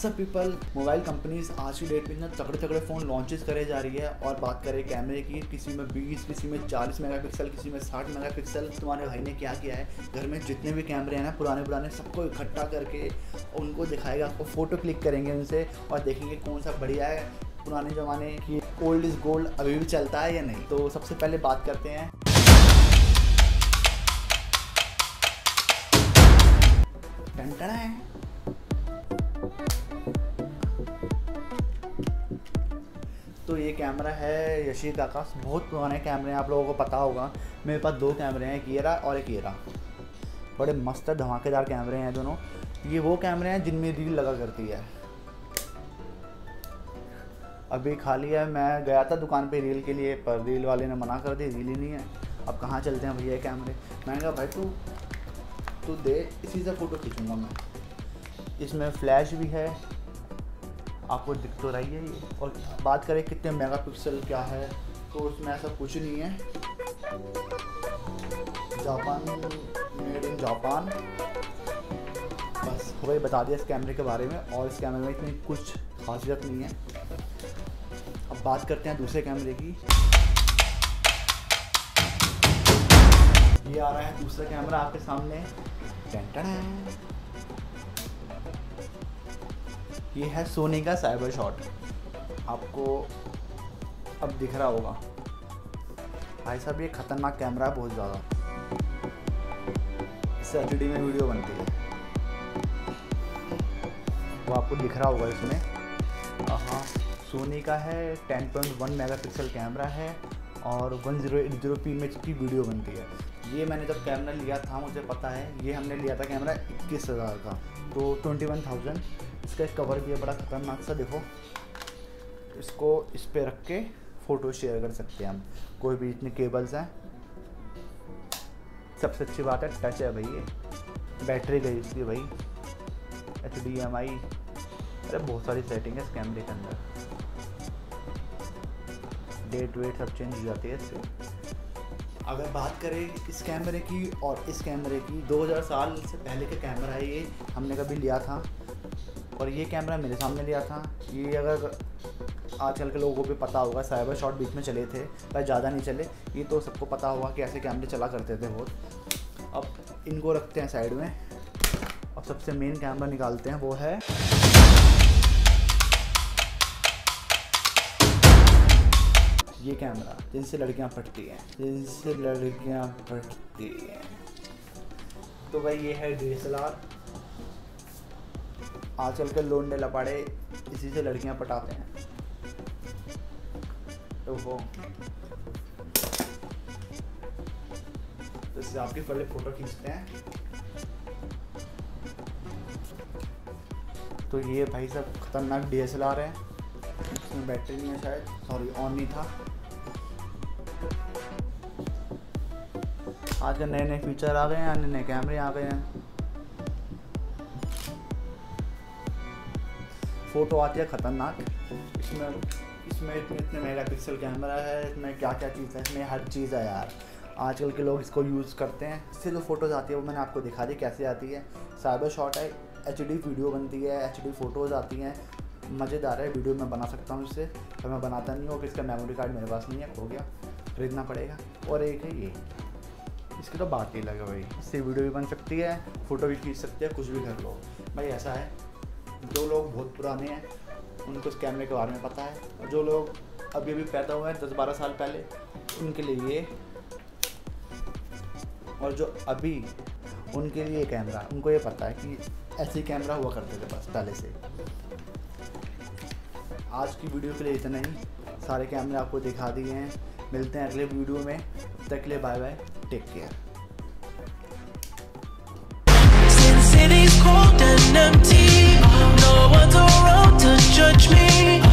WhatsApp people, mobile companies आज की date में इतना तगड़े तगड़े फ़ोन लॉन्चेस करे जा रही है। और बात करें कैमरे की, किसी में 20, किसी में 40 मेगापिक्सल, किसी में 60 मेगापिक्सल। तुम्हारे भाई ने क्या किया है, घर में जितने भी कैमरे हैं ना पुराने पुराने सबको इकट्ठा करके उनको दिखाएगा, आपको फ़ोटो क्लिक करेंगे उनसे और देखेंगे कौन सा बढ़िया है, पुराने ज़माने की ओल्ड इज़ गोल्ड अभी भी चलता है या नहीं। तो सबसे पहले बात करते हैं टंटना है। तो ये कैमरा है यशिका का, बहुत पुराने कैमरे हैं, आप लोगों को पता होगा। मेरे पास 2 कैमरे हैं, एक ये रहा और एक ये रहा। बड़े मस्त धमाकेदार कैमरे हैं दोनों। ये वो कैमरे हैं जिनमें रील लगा करती है। अभी खाली है, मैं गया था दुकान पे रील के लिए, पर रील वाले ने मना कर दी, रील ही नहीं है। अब कहाँ चलते हैं भैया कैमरे। मैंने कहा भाई तू दे, इसी से फ़ोटो खींचूँगा मैं। इसमें फ्लैश भी है, आपको दिख तो रही है ये। और बात करें कितने मेगापिक्सल क्या है, तो उसमें ऐसा कुछ नहीं है। जापान, मेड इन जापान, बस वही बता दिया इस कैमरे के बारे में। और इस कैमरे में इतनी कुछ खासियत नहीं है। अब बात करते हैं दूसरे कैमरे की। ये आ रहा है दूसरा कैमरा आपके सामने। ये है सोनी का साइबर शॉट, आपको अब दिख रहा होगा। भाई साहब ये खतरनाक कैमरा है बहुत ज़्यादा। इससे HD में वीडियो बनती है, वो आपको दिख रहा होगा इसमें। हाँ, सोनी का है, 10.1 मेगापिक्सल कैमरा है और 1080p इमेज की वीडियो बनती है। ये मैंने जब कैमरा लिया था, मुझे पता है, ये हमने लिया था कैमरा 21,000 का, तो 21,000। इसका एक कवर भी है बड़ा खतरनाक सा, देखो। इसको इस पे रख के फ़ोटो शेयर कर सकते हैं हम, कोई भी। इतने केबल्स हैं। सबसे अच्छी बात है टच है भाई, ये बैटरी गई इसकी भाई, HDMI, अरे बहुत सारी सेटिंग है इस कैमरे के अंदर। डेट वेट सब चेंज हो जाती है इससे। अगर बात करें इस कैमरे की और इस कैमरे की, 2000 साल से पहले का कैमरा है ये, हमने कभी लिया था। और ये कैमरा मेरे सामने लिया था। ये अगर आजकल के लोगों को भी पता होगा, साइबर शॉट बीच में चले थे पर ज़्यादा नहीं चले। ये तो सबको पता होगा कि ऐसे कैमरे चला करते थे बहुत। अब इनको रखते हैं साइड में और सबसे मेन कैमरा निकालते हैं, वो है ये कैमरा, जिनसे लड़कियां पटती हैं, तो भाई ये है DSLR। आजकल के लोंडे लपाड़े इसी से लड़कियां पटाते हैं। तो वो इससे आपकी पहले फ़ोटो खींचते हैं। तो ये भाई सब खतरनाक DSLR है। इसमें बैटरी नहीं है शायद, सॉरी ऑन नहीं था। आज नए नए फीचर आ गए हैं, नए नए कैमरे आ गए हैं। फ़ोटो आती है ख़तरनाक। इसमें इतने मेगापिक्सल कैमरा है, इसमें क्या क्या चीज़ है, इसमें हर चीज़ है यार। आजकल के लोग इसको यूज़ करते हैं। इससे जो फ़ोटोज़ आती है वो मैंने आपको दिखा दी कैसे आती है। साइबर शॉट है, HD वीडियो बनती है, HD फ़ोटोज़ आती हैं, मज़ेदार है। वीडियो मैं बना सकता हूँ इससे, पर मैं बनाता नहीं हूँ कि इसका मेमोरी कार्ड मेरे पास नहीं है, हो गया, ख़रीदना पड़ेगा। और एक है ये, इसकी तो बात ही लगा भाई। इससे वीडियो भी बन सकती है, फ़ोटो भी खींच सकते हैं, कुछ भी कर लो भाई। ऐसा है, जो लोग बहुत पुराने हैं उनको इस कैमरे के बारे में पता है, और जो लोग अभी अभी पैदा हुए हैं 10-12 साल पहले, उनके लिए ये, और जो अभी, उनके लिए कैमरा, उनको ये पता है कि ऐसे ही कैमरा हुआ करते थे बस पहले से। आज की वीडियो के लिए इतना ही, सारे कैमरे आपको दिखा दिए हैं। मिलते हैं अगले वीडियो में, तब तक के लिए bye bye, take care. City's cold and empty, no one's around to judge me.